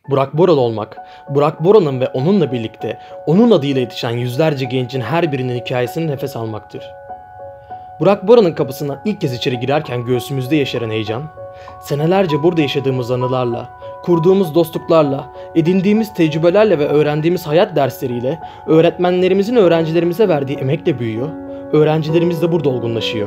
Burak Boral olmak, Burak Boral'ın ve onunla birlikte onun adıyla yetişen yüzlerce gencin her birinin hikayesini nefes almaktır. Burak Boral'ın kapısından ilk kez içeri girerken göğsümüzde yeşeren heyecan, senelerce burada yaşadığımız anılarla, kurduğumuz dostluklarla, edindiğimiz tecrübelerle ve öğrendiğimiz hayat dersleriyle, öğretmenlerimizin öğrencilerimize verdiği emekle büyüyor, öğrencilerimiz de burada olgunlaşıyor.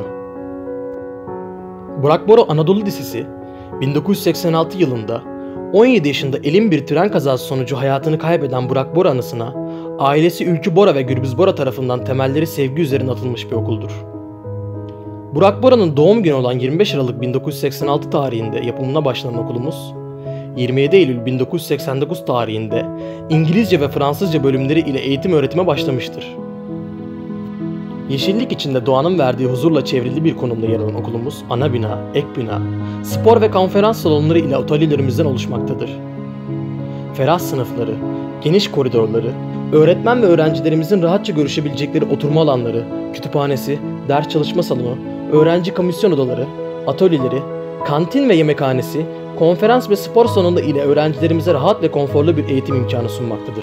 Burak Boral Anadolu Lisesi, 1986 yılında 17 yaşında elin bir tren kazası sonucu hayatını kaybeden Burak Bora anısına, ailesi Ülkü Bora ve Gürbüz Bora tarafından temelleri sevgi üzerine atılmış bir okuldur. Burak Bora'nın doğum günü olan 25 Aralık 1986 tarihinde yapımına başlanan okulumuz, 27 Eylül 1989 tarihinde İngilizce ve Fransızca bölümleri ile eğitim öğretime başlamıştır. Yeşillik içinde doğanın verdiği huzurla çevrili bir konumda yer alan okulumuz, ana bina, ek bina, spor ve konferans salonları ile atölyelerimizden oluşmaktadır. Ferah sınıfları, geniş koridorları, öğretmen ve öğrencilerimizin rahatça görüşebilecekleri oturma alanları, kütüphanesi, ders çalışma salonu, öğrenci komisyon odaları, atölyeleri, kantin ve yemekhanesi, konferans ve spor salonu ile öğrencilerimize rahat ve konforlu bir eğitim imkanı sunmaktadır.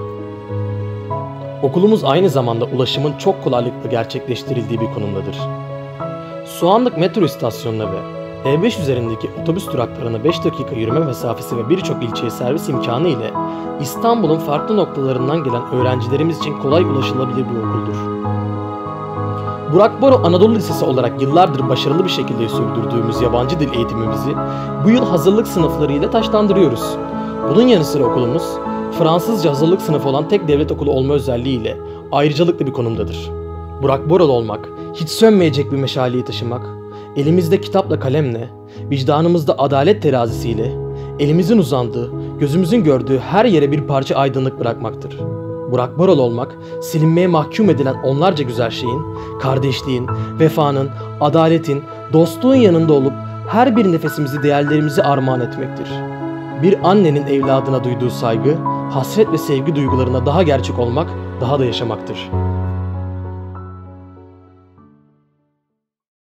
Okulumuz aynı zamanda ulaşımın çok kolaylıkla gerçekleştirildiği bir konumdadır. Soğanlık metro istasyonuna ve E5 üzerindeki otobüs duraklarına 5 dakika yürüme mesafesi ve birçok ilçeye servis imkanı ile İstanbul'un farklı noktalarından gelen öğrencilerimiz için kolay ulaşılabilir bir okuldur. Burak Boral Anadolu Lisesi olarak yıllardır başarılı bir şekilde sürdürdüğümüz yabancı dil eğitimimizi bu yıl hazırlık sınıfları ile taşlandırıyoruz. Bunun yanı sıra okulumuz, Fransızca hazırlık sınıfı olan tek devlet okulu olma özelliğiyle ayrıcalıklı bir konumdadır. Burak Boral olmak, hiç sönmeyecek bir meşaleyi taşımak, elimizde kitapla kalemle, vicdanımızda adalet terazisiyle, elimizin uzandığı, gözümüzün gördüğü her yere bir parça aydınlık bırakmaktır. Burak Boral olmak, silinmeye mahkum edilen onlarca güzel şeyin, kardeşliğin, vefanın, adaletin, dostluğun yanında olup her bir nefesimizi değerlerimizi armağan etmektir. Bir annenin evladına duyduğu saygı, hasret ve sevgi duygularına daha gerçek olmak, daha da yaşamaktır.